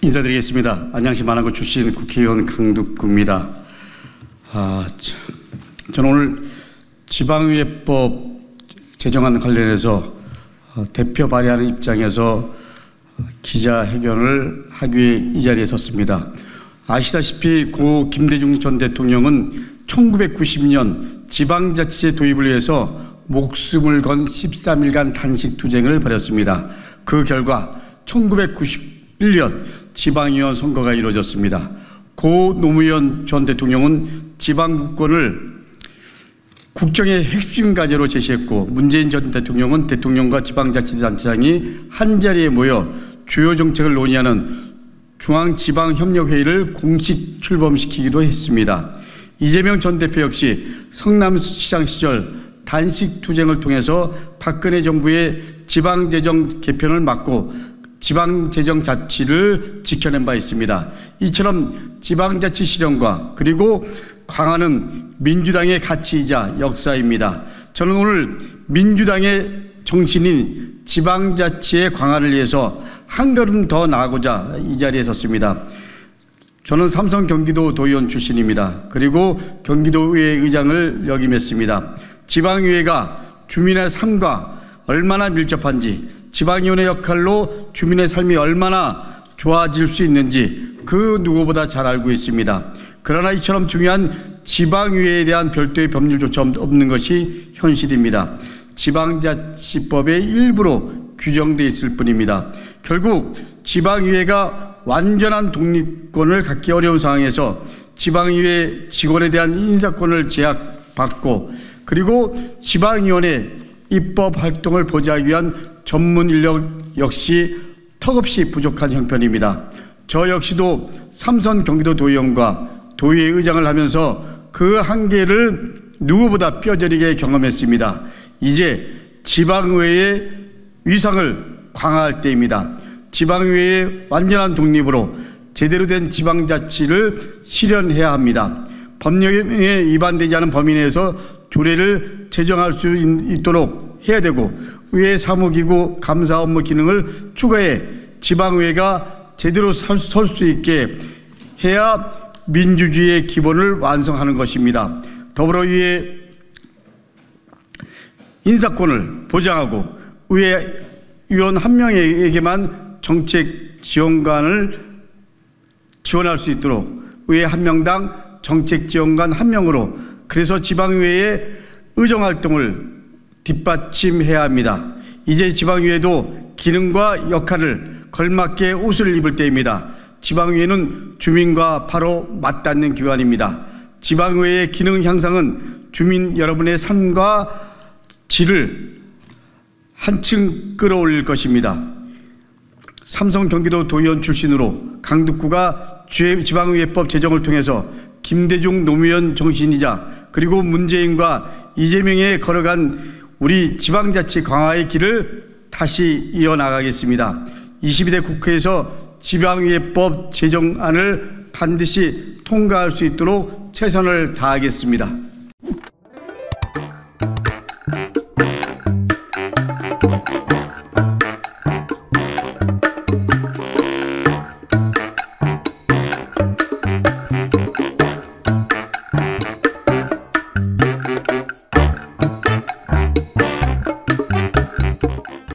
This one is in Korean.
인사드리겠습니다. 안양시 만안구 출신 국회의원 강두구입니다. 저는 오늘 지방의회법 제정안 관련해서 대표 발의하는 입장에서 기자회견을 하기 위해 이 자리에 섰습니다. 아시다시피 고 김대중 전 대통령은 1990년 지방자치제 도입을 위해서 목숨을 건 13일간 단식투쟁을 벌였습니다. 그 결과 1991년 지방의원 선거가 이루어졌습니다. 고 노무현 전 대통령은 지방국권을 국정의 핵심 과제로 제시했고, 문재인 전 대통령은 대통령과 지방자치단체장이 한자리에 모여 주요 정책을 논의하는 중앙지방협력회의를 공식 출범시키기도 했습니다. 이재명 전 대표 역시 성남시장 시절 단식투쟁을 통해서 박근혜 정부의 지방재정 개편을 막고 지방재정 자치를 지켜낸 바 있습니다. 이처럼 지방자치 실현과 그리고 강화는 민주당의 가치이자 역사입니다. 저는 오늘 민주당의 정신인 지방자치의 강화를 위해서 한 걸음 더 나아가고자 이 자리에 섰습니다. 저는 삼성 경기도 도의원 출신입니다. 그리고 경기도의회 의장을 역임했습니다. 지방의회가 주민의 삶과 얼마나 밀접한지, 지방의원의 역할로 주민의 삶이 얼마나 좋아질 수 있는지 그 누구보다 잘 알고 있습니다. 그러나 이처럼 중요한 지방의회에 대한 별도의 법률조차 없는 것이 현실입니다. 지방자치법의 일부로 규정되어 있을 뿐입니다. 결국 지방의회가 완전한 독립권을 갖기 어려운 상황에서 지방의회 직원에 대한 인사권을 제약받고, 그리고 지방의원의 입법 활동을 보좌하기 위한 전문 인력 역시 턱없이 부족한 형편입니다. 저 역시도 삼선 경기도 도의원과 도의회 의장을 하면서 그 한계를 누구보다 뼈저리게 경험했습니다. 이제 지방의회의 위상을 강화할 때입니다. 지방의회의 완전한 독립으로 제대로 된 지방자치를 실현해야 합니다. 법령에 위반되지 않은 범위 내에서 조례를 제정할 수 있도록 해야 되고, 의회 사무기구 감사 업무 기능을 추가해 지방의회가 제대로 설 수 있게 해야 민주주의의 기본을 완성하는 것입니다. 더불어 의회 인사권을 보장하고 의회 의원 한 명에게만 정책 지원관을 지원할 수 있도록 의회 한 명당 정책 지원관 한 명으로, 그래서 지방의회의 의정활동을 뒷받침해야 합니다. 이제 지방의회도 기능과 역할을 걸맞게 옷을 입을 때입니다. 지방의회는 주민과 바로 맞닿는 기관입니다. 지방의회의 기능 향상은 주민 여러분의 삶과 질을 한층 끌어올릴 것입니다. 삼성 경기도 도의원 출신으로 강두구가 지방의회법 제정을 통해서 김대중 노무현 정신이자 그리고 문재인과 이재명에 걸어간 우리 지방자치 강화의 길을 다시 이어나가겠습니다. 22대 국회에서 지방의회법 제정안을 반드시 통과할 수 있도록 최선을 다하겠습니다.